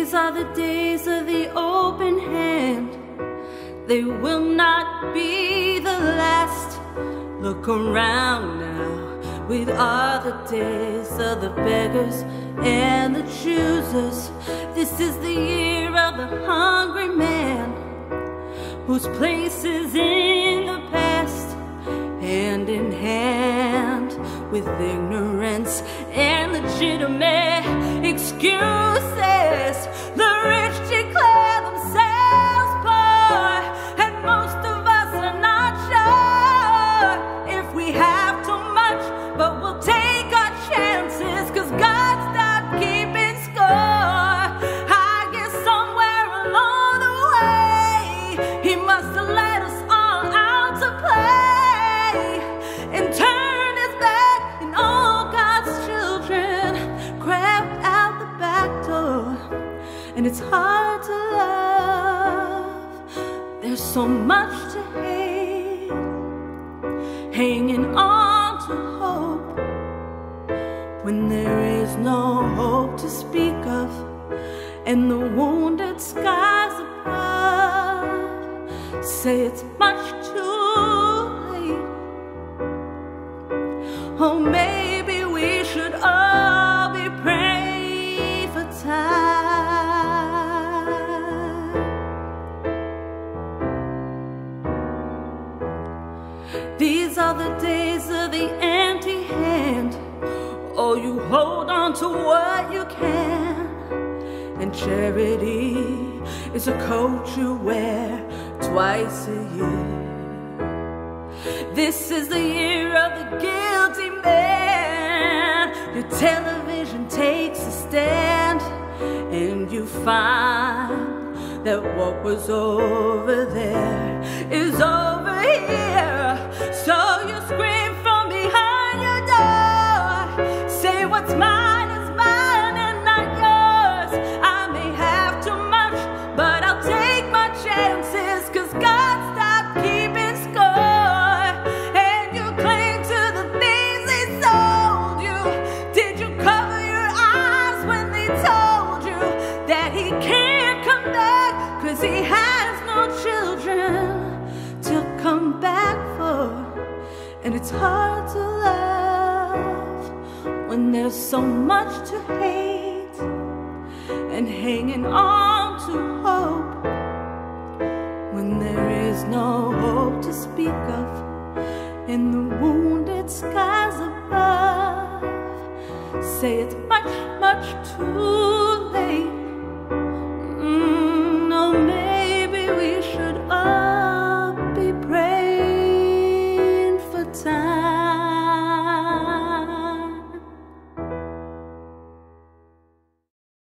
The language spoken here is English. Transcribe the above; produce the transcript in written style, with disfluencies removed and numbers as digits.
These are the days of the open hand. They will not be the last. Look around now, with all the days of the beggars and the choosers. This is the year of the hungry man, whose place is in the past, hand in hand with ignorance and legitimate excuses. The rich declare themselves poor, and most of us are not sure if we have too much, but we'll take our chances, 'cause God stopped keeping score. I guess somewhere along the way He must have let us all out to play and turn His back, and all God's children crept out the back door. And it's hard to love, there's so much to hate, hanging on to hope when there is no hope to speak of, and the wounded skies above say it's much too late. Oh, maybe we should all be praying for time. These are the days of the empty hand. Oh, you hold on to what you can, and charity is a coat you wear twice a year. This is the year of the guilty man. Your television takes a stand, and you find that what was over there is over here. So you scream from behind your door, say what's mine is mine and not yours. I may have too much, but I'll take my chances, 'cause God stopped keeping score. And you cling to the things He sold you. Did you cover your eyes when they told you that He can't come back, 'cause He has no children to come back for? And it's hard to love when there's so much to hate, and hanging on to hope when there is no hope to speak of, and the wounded skies above say it's much, much too late.